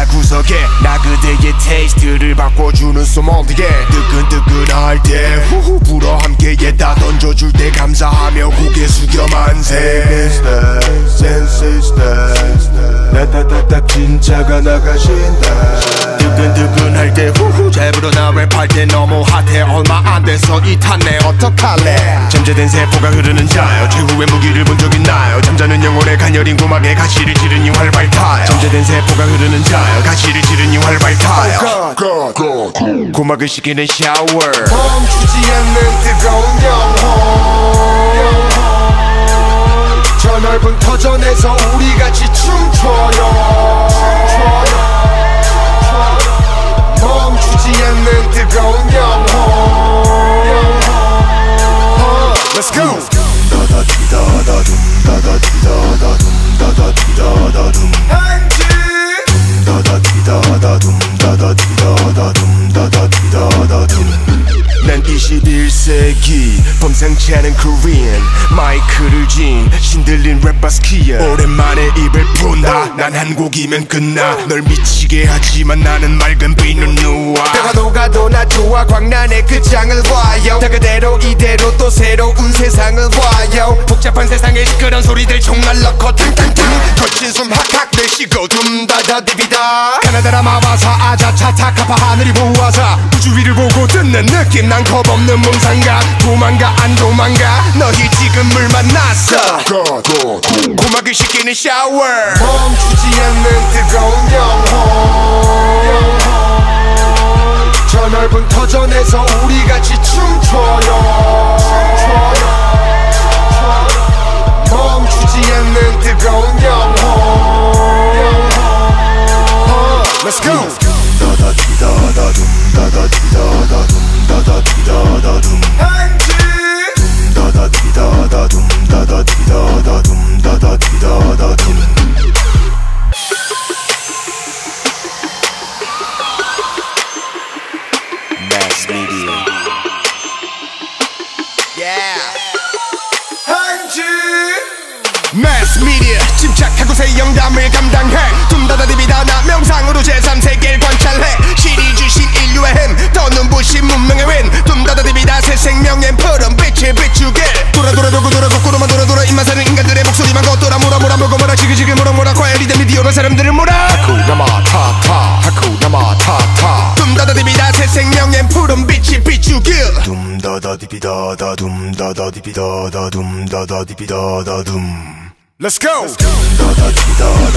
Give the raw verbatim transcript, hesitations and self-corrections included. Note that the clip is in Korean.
의자 구석에 나 그대의 테이스트를 바꿔주는 소믈리에 뜨끈뜨끈할 때 후후 불어 함께에다 던져줄 때 감사하며 고개 숙여 만세 나타타타 진짜가 나가신다 뜨끈뜨끈할 때 후후 잘 불어 나 랩할 때 너무 핫해 얼마 안 돼서 이 탔네 어떡할래 잠재된 세포가 흐르는 자요 최후의 무기를 본 적 있나요 잠자는 영혼의 가녀린 고막에 가시를 지르니 활발 타요 잠재된 세포가 흐르는 자요 가시를 지르니 활발 타요 고막을 씻기는 샤워 멈추지 않는 뜨거운 영혼 저 넓은 터전에서 우리 같이 춤춰요 멈추지 않는 뜨거운 영혼 Let's go! 다다디다다둠 다다디다다둠 다다디다다둠 다다디다다둠 다다디다다둠 다다디다다둠 난 이십일 세기 범상치 않은 코리안 마이크를 쥔 신들린 랩바스키야 오랜만에 입을 푼다 난 한 곡이면 끝나 널 미치게 하지만 나는 맑은 비는 누워 때가 녹아도 나 좋아 광란의 그 장을 봐요 다 그대로 이대로 또 새로운 세상을 봐요 복잡한 세상에 시끄러운 소리들 총날라 커튼탕탕 거친 숨 학학 내쉬고 둠다다디비다 가나다라 마바사 아자차 타카파 하늘이 보아사 우주 위를 보고 듣는 느낌 난 겁없는 몽상가 도망가 안 도망가 너희 지금 물 만났어 고막을 씻기는 샤워 멈추지 않는 뜨거운 영혼 저 넓은 터전에서 우리 같이 춤춰요 멈추지 않는 뜨거운 영혼 Let's go! 다다디다다둠 다다디다다둠 다다디다다둠 다다디다다둠 다다디다다둠 다다디다다둠 Mass Media Yeah 한지 Mass Media 침착하고 새 영감을 감당해 둠다다디비다 나 명상으로 제삼 세계를 관찰해 신이 주신 인류의 힘 더 눈부신 문명의 윈 둠다다디비다 새 생명엔 푸른 빛을 비추게 돌아 돌아 돌고 돌아 거꾸로만 돌아 돌아 입만 사는 인간들의 목소리만 걷돌아 몰아 몰아 몰고 몰아 지그지그 몰아 몰아 과연 리듬 미디어가 사람들을 몰아 하쿠나 마타타 하쿠나 마타타 둠다다디비다 새 생명엔 푸른 빛이 비추게 둠다다디비다다둠 다다디비다다둠 다다디비다다둠 Let's go! 다다디비다